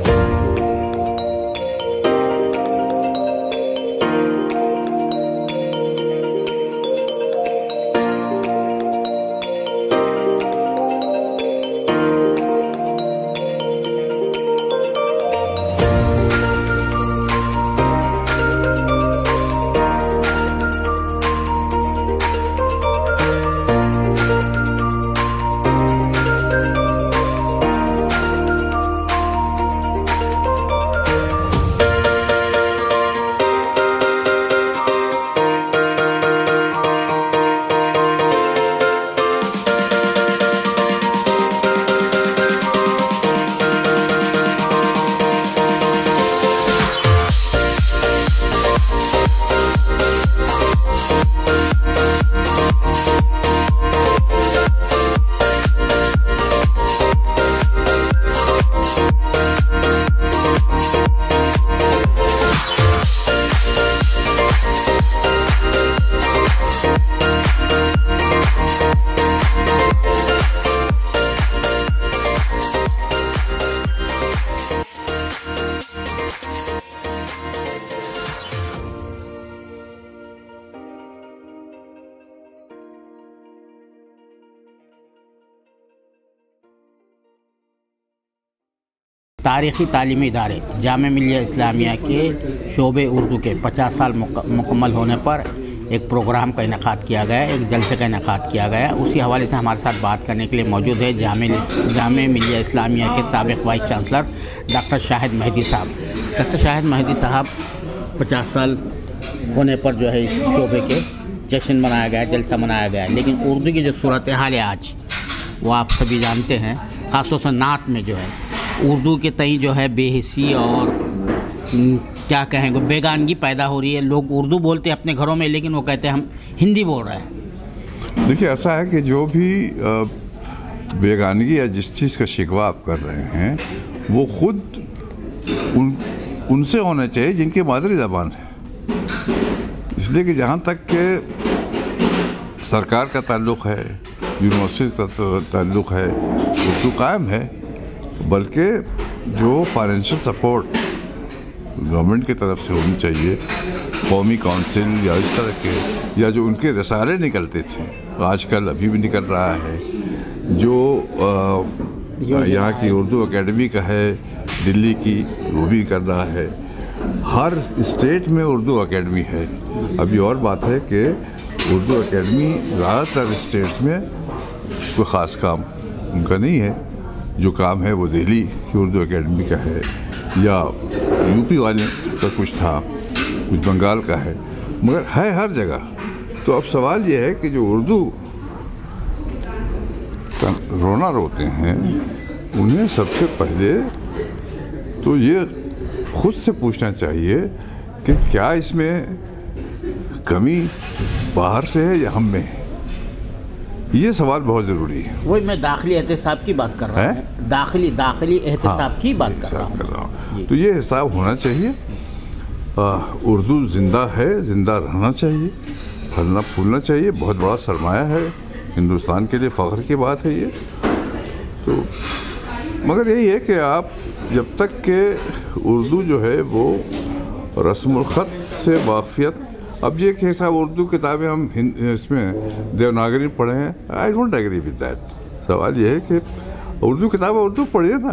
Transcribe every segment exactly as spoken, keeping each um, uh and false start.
तारीख़ी तालीमी इदारे जामे मिलिया इस्लामिया के शोबे उर्दू के पचास साल मुकम्मल होने पर एक प्रोग्राम का इनेकाद किया गया, एक जलसे का इनेकाद किया गया। उसी हवाले से हमारे साथ बात करने के लिए मौजूद है जामे जामे मिलिया इस्लामिया के साबिक़ vice chancellor doctor Shahid Mehdi साहब। डॉक्टर शाहिद मेहदी साहब, पचास साल होने पर जो है इस शोबे के जश्न मनाया गया, जलसा मनाया गया, लेकिन उर्दू की जो सूरत हाल है आज वो आप सभी जानते हैं। ख़ासतौर से नात में जो है उर्दू के तई जो है बेहिसी और क्या कहेंगे बेगानगी पैदा हो रही है। लोग उर्दू बोलते हैं अपने घरों में, लेकिन वो कहते हैं हम हिंदी बोल रहे हैं। देखिए, ऐसा है कि जो भी बेगानगी या जिस चीज़ का शिकवा आप कर रहे हैं वो खुद उन उनसे होना चाहिए जिनकी मादरी ज़बान है। इसलिए कि जहाँ तक के सरकार का ताल्लुक़ है, यूनिवर्सिटी का ताल्लुक़ है, उर्दू कायम है, बल्कि जो फाइनेंशियल सपोर्ट गवर्नमेंट की तरफ से होनी चाहिए, कौमी काउंसिल या इस तरह के, या जो उनके रसाले निकलते थे, आजकल अभी भी निकल रहा है, जो यहाँ की उर्दू एकेडमी का है दिल्ली की, वो भी कर रहा है। हर स्टेट में उर्दू एकेडमी है। अभी और बात है कि उर्दू एकेडमी ज़्यादातर स्टेट्स में कोई ख़ास काम उनका नहीं है। जो काम है वो दिल्ली की उर्दू एकेडमी का है, या यूपी वाले का कुछ था, कुछ बंगाल का है, मगर है हर जगह। तो अब सवाल ये है कि जो उर्दू का रोना रोते हैं उन्हें सबसे पहले तो ये खुद से पूछना चाहिए कि क्या इसमें कमी बाहर से है या हम में है। ये सवाल बहुत ज़रूरी है। वही मैं दाखिली एहतसाब की बात कर रहा हूँ, दाखिली दाखिली एहतसाब हाँ, की बात कर रहा हूँ। तो ये हिसाब होना चाहिए। उर्दू जिंदा है, जिंदा रहना चाहिए, फलना फूलना चाहिए। बहुत बड़ा सरमाया है, हिंदुस्तान के लिए फ़ख्र की बात है ये। तो मगर यही है कि आप जब तक के उर्दू जो है वो रस्मुल ख़त से वाक़ियत, अब ये कि साहब उर्दू किताबें हम इसमें देवनागरी पढ़े हैं, I don't agree with that. सवाल ये है कि उर्दू किताबें उर्दू पढ़िए ना।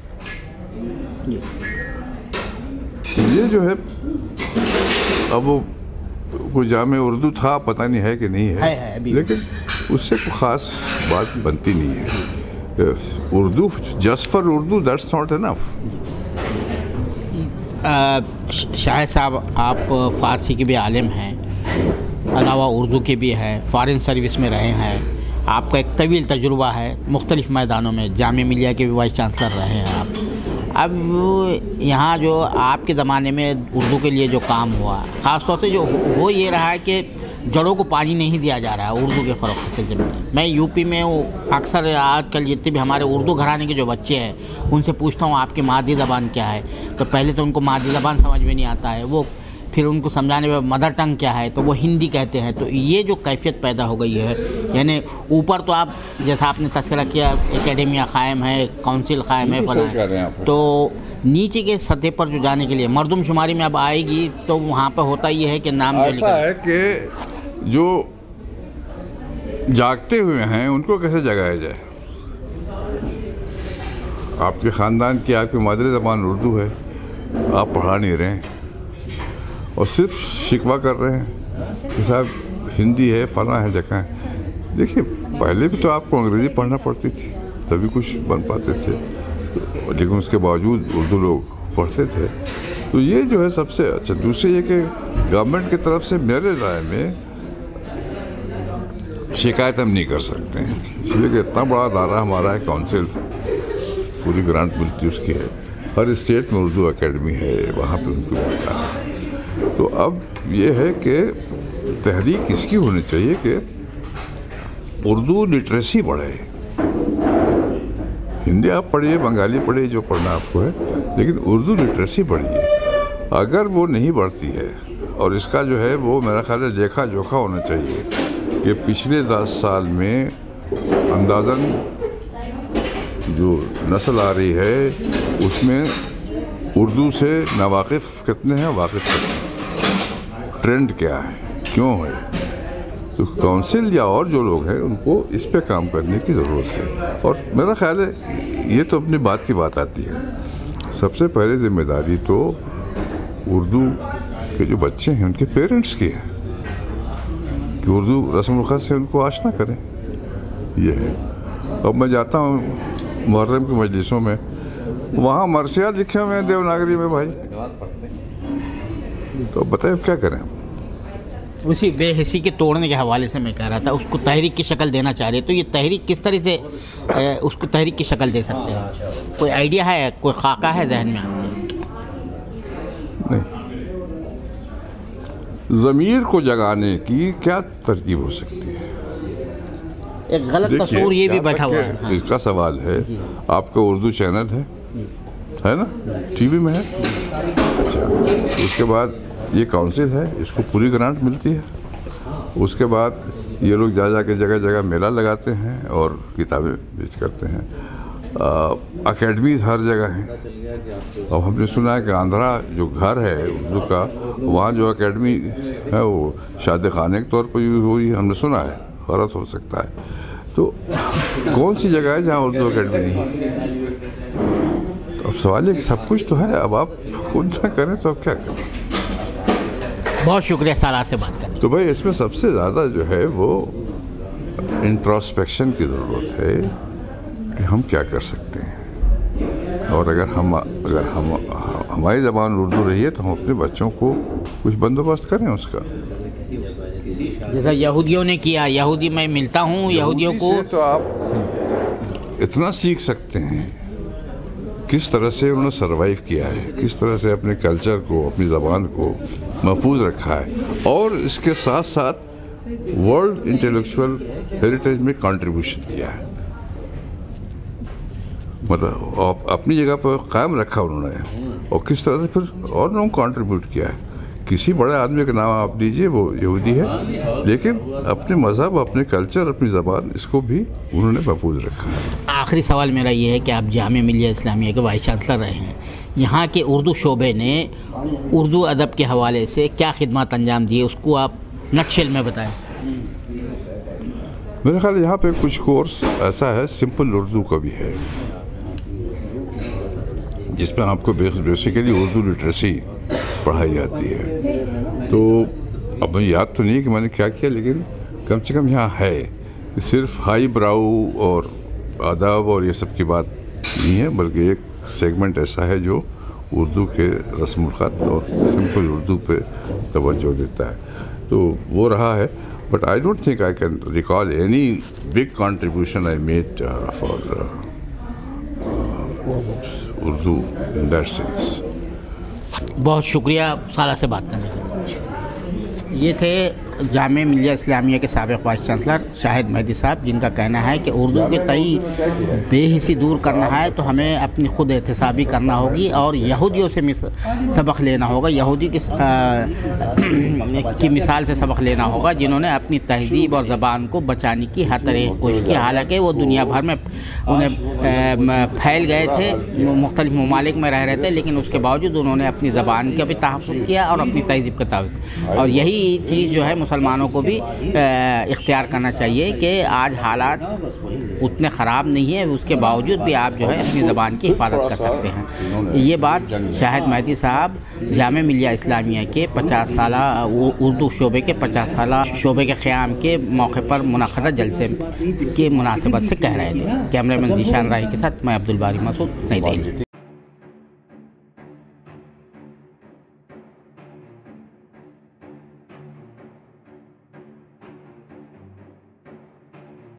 ये जो है अब वो कोई जामे उर्दू था, पता नहीं है कि नहीं है, है, है लेकिन उससे कोई ख़ास बात बनती नहीं है। Urdu just for Urdu that's not enough. Shahid साहब, आप फ़ारसी के भी आलिम हैं, अलावा उर्दू के भी हैं, फ़ॉरेन सर्विस में रहे हैं, आपका एक तवील तजुर्बा है मुख्तलिफ़ मैदानों में, जामे मिलिया के भी वाइस चांसलर रहे हैं आप। अब यहाँ जो आपके ज़माने में उर्दू के लिए जो काम हुआ, ख़ास तौर से जो हो ये रहा है कि जड़ों को पानी नहीं दिया जा रहा है उर्दू के फ़रोग़ के सिलसिले में। मैं यूपी में अक्सर आजकल जितने भी हमारे उर्दू घराने के जो बच्चे हैं उनसे पूछता हूँ आपकी मादरी ज़बान क्या है, तो पहले तो उनको मादरी ज़बान समझ में नहीं आता है। वो फिर उनको समझाने में मदर टंग क्या है तो वो हिंदी कहते हैं। तो ये जो कैफियत पैदा हो गई है, यानी ऊपर तो आप जैसा आपने तस्करा किया एकेडमिया कायम है, काउंसिल कायम है, फला है, तो नीचे के सतह पर जो जाने के लिए मर्दमशुमारी में अब आएगी तो वहाँ पर होता ये है कि नाम ऐसा है कि जो जागते हुए हैं उनको कैसे जगाया जाए। आपके ख़ानदान की आपकी मादरी ज़बान उर्दू है, आप पढ़ा नहीं रहे हैं और सिर्फ शिकवा कर रहे हैं कि साहब हिंदी है, फला है, जगह है। देखिए पहले भी तो आपको अंग्रेज़ी पढ़ना पड़ती थी तभी कुछ बन पाते थे, तो लेकिन उसके बावजूद उर्दू लोग पढ़ते थे। तो ये जो है सबसे अच्छा। दूसरी ये कि गवर्नमेंट की तरफ से मेरे राय में शिकायत हम नहीं कर सकते हैं, इसलिए कि इतना बड़ा अदारा हमारा है काउंसिल, पूरी ग्रांट मिलती उसकी है, हर स्टेट में उर्दू एकेडमी है, वहाँ पे उनको मिलता है। तो अब ये है कि तहरीक इसकी होनी चाहिए कि उर्दू लिटरेसी बढ़े। हिंदी आप पढ़िए, बंगाली पढ़िए, जो पढ़ना आपको है, लेकिन उर्दू लिटरेसी बढ़िए। अगर वो नहीं बढ़ती है, और इसका जो है वो मेरा ख्याल है लेखा जोखा होना चाहिए कि पिछले दस साल में अंदाज़न जो नस्ल आ रही है उसमें उर्दू से नावाकिफ़ कितने हैं, वाकिफ़ कितने हैं, ट्रेंड क्या है, क्यों है। तो काउंसिल या और जो लोग हैं उनको इस पे काम करने की ज़रूरत है। और मेरा ख्याल है ये तो अपनी बात की बात आती है, सबसे पहले जिम्मेदारी तो उर्दू के जो बच्चे हैं उनके पेरेंट्स की है कि उर्दू रस्म ख़त से उनको आशना करें। ये है। अब मैं जाता हूँ मुहर्रम की मजलिसों में, वहाँ मरसिया लिखे हुए हैं देवनागरी में भाई, तो बताइए क्या करें। उसी बेहिसी के तोड़ने के हवाले से मैं कह रहा था, उसको तहरीक की शक्ल देना चाह रहे, तो ये तहरीक किस तरह से ए, उसको तहरीक की शक्ल दे सकते हैं? कोई आइडिया है, कोई खाका है जहन में आपके? नहीं, ज़मीर को जगाने की क्या तरकीब हो सकती है? एक गलत तस्वीर ये भी बैठा हुआ है। हाँ। इसका सवाल है, आपका उर्दू चैनल है है ना, टीवी में है, अच्छा, उसके बाद ये काउंसिल है, इसको पूरी ग्रांट मिलती है। उसके बाद ये लोग जा जा के जगह जगह मेला लगाते हैं और किताबें बेच करते हैं। अकेडमीज हर जगह हैं। अब हमने सुना है कि आंध्रा जो घर है उर्दू का, वहाँ जो अकेडमी है वो शादी खाने के तौर पर यूज़ हो रही है, हमने सुना है, गलत हो सकता है। तो कौन सी जगह है जहाँ उर्दू अकेडमी नहीं है? तो अब सवाल है कि सब कुछ तो है, अब आप खुद ना करें तो अब क्या करें। बहुत शुक्रिया साला से बात करने। तो भाई इसमें सबसे ज़्यादा जो है वो इंट्रोस्पेक्शन की ज़रूरत है कि हम क्या कर सकते हैं, और अगर हम अगर हम हमारी ज़बान उर्दू रही है तो हम अपने बच्चों को कुछ बंदोबस्त करें उसका। जैसा यहूदियों ने किया, यहूदी मैं मिलता हूँ यहूदियों को, तो आप इतना सीख सकते हैं किस तरह से उन्होंने सरवाइव किया है, किस तरह से अपने कल्चर को, अपनी ज़बान को महफूज रखा है, और इसके साथ साथ वर्ल्ड इंटेलेक्चुअल हेरिटेज में कंट्रीब्यूशन किया है। मतलब अपनी जगह पर कायम रखा उन्होंने, और किस तरह से फिर और लोगों को कंट्रीब्यूट किया है। किसी बड़े आदमी का नाम आप लीजिए, वो यहूदी है, लेकिन अपने मज़हब, अपने कल्चर, अपनी ज़बान, इसको भी उन्होंने महफूज रखा है। आखिरी सवाल मेरा ये है कि आप जामिया मिलिया इस्लामिया के वाइस चांसलर रहे हैं, यहाँ के उर्दू शोबे ने उर्दू अदब के हवाले से क्या खिदमत अंजाम दी है, उसको आप नटशेल में बताएं। मेरे ख्याल यहाँ पे कुछ कोर्स ऐसा है, सिंपल उर्दू का भी है, जिसमें आपको बेसिकली उर्दू लिटरेसी पढ़ाई जाती है। तो अब मुझे याद तो नहीं कि मैंने क्या किया, लेकिन कम से कम यहाँ है। सिर्फ हाई ब्राउ और अदब और ये सब की बात नहीं है, बल्कि एक सेगमेंट ऐसा है जो उर्दू के रस्म ख़त और सिंपल उर्दू पे तवज्जो देता है, तो वो रहा है। But I don't think I can recall any big contribution I made for Urdu in that sense. बहुत शुक्रिया साला से बात करने के लिए। ये थे जामे मिलिया इस्लामिया के साबिक़ वाइस चांसलर शाहिद मेहदी साहब, जिनका कहना है कि उर्दू के तई बेहिसी दूर करना है तो हमें अपनी खुद एहतसाबी करना होगी और यहूदियों से सबक लेना होगा, यहूदी की, की मिसाल से सबक लेना होगा, जिन्होंने अपनी तहजीब और ज़बान को बचाने की हर तरह की कोशिश की। हालांकि वो दुनिया भर में उन्हें फैल गए थे, मुख्तलिफ ममालिक में रह रहे थे, लेकिन उसके बावजूद उन्होंने अपनी ज़बान का भी तहफ़्फ़ुज़ किया और अपनी तहजीब का तहफ़्फ़ुज़। और यही चीज़ जो है मुसलमानों को भी इख्तियार करना चाहिए कि आज हालात उतने ख़राब नहीं है, उसके बावजूद भी आप जो है अपनी ज़बान की हिफाजत कर सकते हैं। ये बात शाहिद मेहदी साहब जामे मिलिया इस्लामिया के पचास साला उर्दू शोबे के पचास साला शोबे के क़याम के मौके पर मुनक़्क़दा जलसे के मुनासिबत से कह रहे थे। कैमरामैन ज़ीशान राही के साथ मैं अब्दुल बारी मसूद, नई दिल्ली।